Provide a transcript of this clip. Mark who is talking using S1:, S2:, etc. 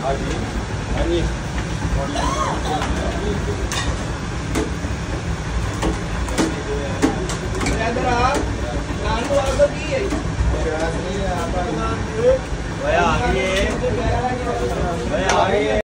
S1: हाँ जी हाँ जी
S2: इधर आ नान को आगे भी है
S1: भैया आ गई है भैया आ गई है